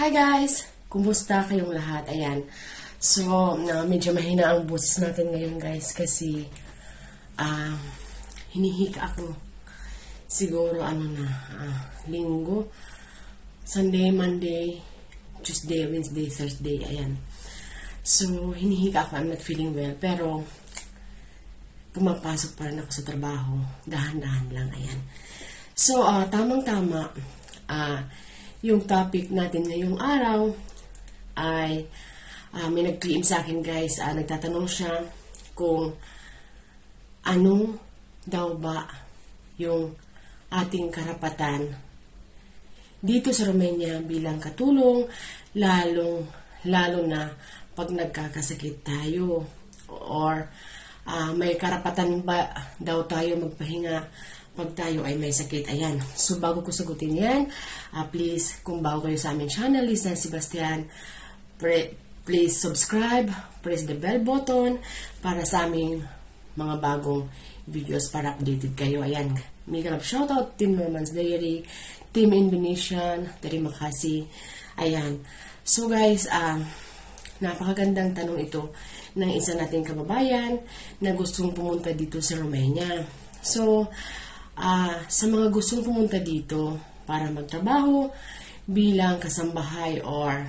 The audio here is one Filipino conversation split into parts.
Hi guys! Kumusta kayong lahat? Ayan. So, medyo mahina ang boses natin ngayon guys kasi hinihika ako. Siguro Linggo, Sunday, Monday, Tuesday, Wednesday, Thursday. Ayan. So, hinihika ako. I'm not feeling well. Pero, pumapasok pa rin ako sa trabaho. Dahan-dahan lang. Ayan. So, tamang-tama. Yung topic natin ngayong araw ay may nag-PM sa akin guys. Nagtatanong siya kung ano daw ba yung ating karapatan dito sa Romania bilang katulong, lalo na pag nagkakasakit tayo or may karapatan ba daw tayo magpahinga pag tayo ay may sakit. Ayan. So, bago ko sagutin yan, please, kung bago kayo sa aming channel, Liza Sebastian, please subscribe, press the bell button para sa aming mga bagong videos para updated kayo. Ayan. Mega love shoutout, Team Norman's Diary, Team Indonesian, terima kasih. Ayan. So, guys, napakagandang tanong ito ng isa nating kababayan na gustong pumunta dito sa Romania. So, sa mga gustong pumunta dito para magtrabaho bilang kasambahay or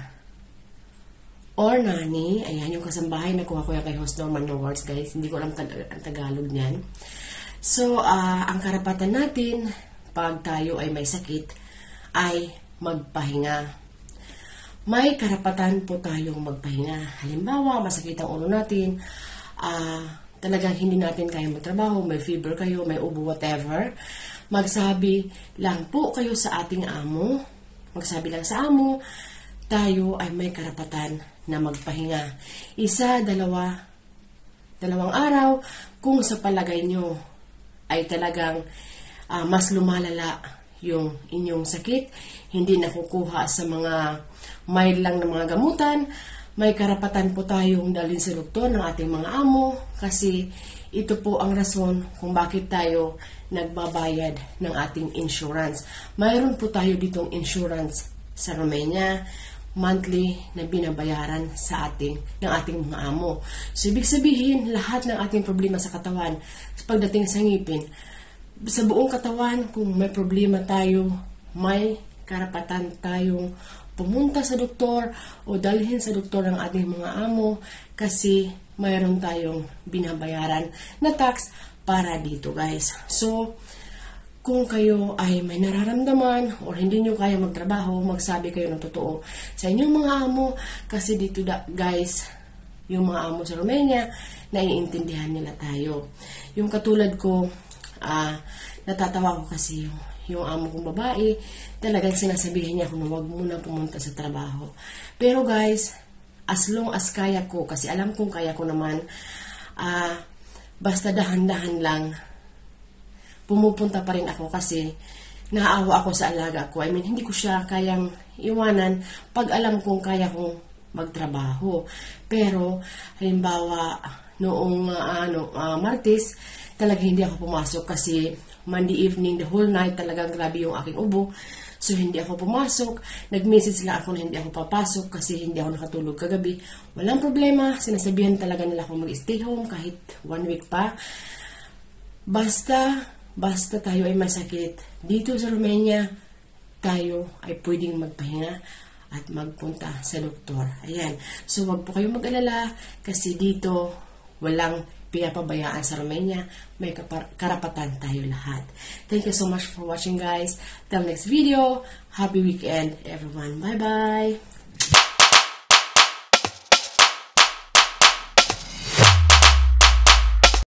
nani, ayan yung kasambahay, nakuha ko yan kay Host Norman Awards guys, hindi ko alam ang Tagalog niyan. So, ang karapatan natin pag tayo ay may sakit ay magpahinga. May karapatan po tayong magpahinga. Halimbawa, masakit ang ulo natin, talagang hindi natin kaya magtrabaho, may fever kayo, may ubo, whatever, magsabi lang po kayo sa ating amo, magsabi lang sa amo, tayo ay may karapatan na magpahinga. Isa, dalawang araw, kung sa palagay nyo ay talagang mas lumalala yung inyong sakit, hindi nakukuha sa mga mild lang na mga gamutan, may karapatan po tayong dalhin sa doktor ng ating mga amo kasi ito po ang rason kung bakit tayo nagbabayad ng ating insurance. Mayroon po tayo ditong insurance sa Romania, monthly na binabayaran ng ating mga amo. So, ibig sabihin, lahat ng ating problema sa katawan, pagdating sa ngipin, sa buong katawan, kung may problema tayo, may karapatan tayong pumunta sa doktor o dalhin sa doktor ng ating mga amo kasi mayroon tayong binabayaran na tax para dito guys. So, kung kayo ay may nararamdaman o hindi nyo kaya magtrabaho, magsabi kayo ng totoo sa inyong mga amo kasi dito guys, yung mga amo sa Romania, naiintindihan nila tayo. Yung katulad ko, natatawa ko kasi yung amo kong babae, talagang sinasabihin niya kung huwag muna pumunta sa trabaho. Pero guys, as long as kaya ko, kasi alam kong kaya ko naman, basta dahan-dahan lang, pumupunta pa rin ako kasi naawa ako sa alaga ko. I mean, hindi ko siya kayang iwanan pag alam kong kaya kong magtrabaho. Pero, halimbawa, noong Martes, talagang hindi ako pumasok kasi Monday evening, the whole night, talagang grabe yung aking ubo. So, hindi ako pumasok. Nag-message lang ako na hindi ako papasok kasi hindi ako nakatulog kagabi. Walang problema. Sinasabihan talaga nila akong mag-stay home kahit 1 week pa. Basta tayo ay masakit. Dito sa Romania, tayo ay pwedeng magpahinga at magpunta sa doktor. Ayan. So, wag po kayong mag-alala kasi dito walang pinapabayaan sa Romania, may karapatan tayo lahat. Thank you so much for watching guys. Till next video, happy weekend everyone. Bye-bye!